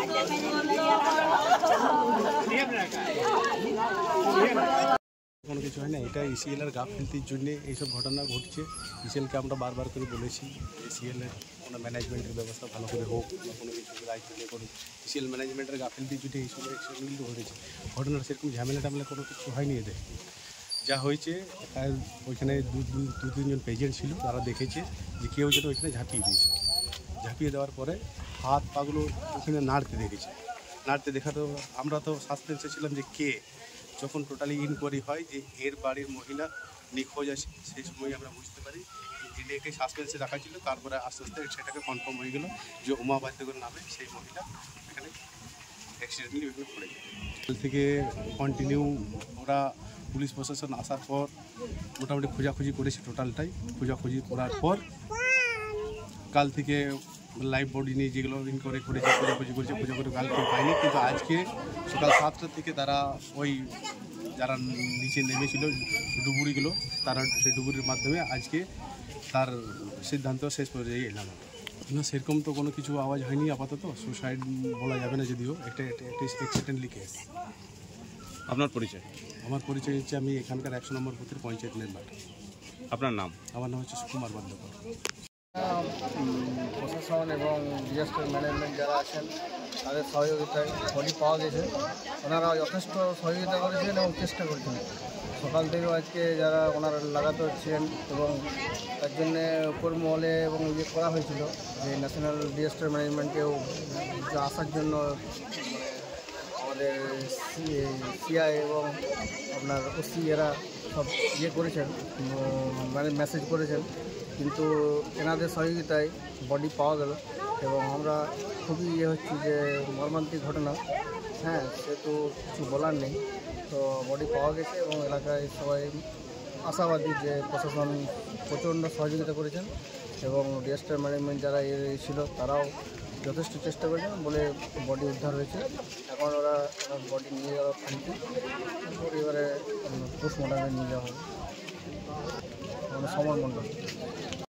কোনো কিছু হয় না, এটা ইসিএলের গাফিলতির জন্যে এইসব ঘটনা ঘটছে। ইসিএলকে আমরা বারবার করে বলেছি ইসিএলের কোনো ম্যানেজমেন্টের ব্যবস্থা ভালো করে হোক বা কোনো কিছু দায়িত্ব নিয়ে করুক। ইসিএল ম্যানেজমেন্টের গাফিলতির জন্য এইসব অ্যাক্সিডেন্টগুলো ঘটেছে। ঘটনার সেরকম ঝামেলা টামেলা কোনো কিছু হয়নি এদের। যা হয়েছে ওইখানে দু তিনজন পেশেন্ট ছিল, তারা দেখেছে যে কেউ যেন ওইখানে ঝাঁপিয়ে দিয়েছে। ঝাঁপিয়ে দেওয়ার পরে হাত পাগুলো ওখানে নাড়তে দেখেছে। নাড়তে দেখা তো আমরা তো সাসপেন্সে ছিলাম যে কে। যখন টোটালি ইনকোয়ারি হয় যে এর বাড়ির মহিলা নিখোঁজ আছে, সেই সময় আমরা বুঝতে পারি যিনি একে সাসপেন্সে রাখা ছিল। তারপরে আস্তে আস্তে সেটাকে কনফার্ম হয়ে গেল যে উমা বাদ্যকর নামে সেই মহিলা এখানে অ্যাক্সিডেন্টলি ওইখানে পড়ে গেল। থেকে কন্টিনিউ ওরা পুলিশ প্রশাসন আসার পর মোটামুটি খোঁজাখুঁজি করেছে, টোটালটাই খোঁজাখুঁজি করার পর কাল থেকে লাইভ বডি নিয়ে যেগুলো ইনকোয়ারি করেছে, খোঁজাখুঁজি করেছে, খোঁজা করে কাল কেউ পায়নি। কিন্তু আজকে সকাল 7টা থেকে তারা ওই যারা নিচে নেমেছিল ডুবুরিগুলো, তারা সেই ডুবুরির মাধ্যমে আজকে তার সিদ্ধান্ত শেষ পর্যায়ে এলাম। না, সেরকম তো কোনো কিছু আওয়াজ হয়নি আপাতত। সুসাইড বলা যাবে না, যদিও একটা অ্যাক্সিডেন্টলি কেস। আপনার পরিচয়? আমার পরিচয় হচ্ছে আমি এখানকার 100 নম্বর বুথের পঞ্চায়েত মেম্বার। আপনার নাম? আমার নাম হচ্ছে সুকুমার বাদ্যকর। প্রশাসন এবং ডিজাস্টার ম্যানেজমেন্ট যারা আছেন তাদের সহযোগিতায় বডি পাওয়া গেছে। ওনারা যথেষ্ট সহযোগিতা করেছেন এবং চেষ্টা করছেন। সকাল থেকেও আজকে যারা ওনারা লাগাতার ছিলেন এবং তার জন্যে উপর মহলে এবং ইয়ে করা হয়েছিল যে ন্যাশনাল ডিজাস্টার ম্যানেজমেন্টেও আসার জন্য আমাদের সিআই এবং আপনার ওসি এরা সব ইয়ে করেছেন, মানে মেসেজ করেছেন। কিন্তু এনাদের সহযোগিতায় বডি পাওয়া গেল এবং আমরা খুবই ইয়ে হচ্ছি যে মর্মান্তিক ঘটনা। হ্যাঁ, সেহেতু কিছু বলার নেই। তো বডি পাওয়া গেছে এবং এলাকায় সবাই আশাবাদী যে প্রশাসন প্রচণ্ড সহযোগিতা করেছেন এবং ডিজাস্টার ম্যানেজমেন্ট যারা ছিল তারাও যথেষ্ট চেষ্টা করেছেন বলে বডি উদ্ধার হয়েছে। এখন ওরা বডি নিয়ে যাওয়া থানতে পরিবারে পোস্টমর্টমে নিয়ে যাওয়া হবে। সমর মণ্ডল।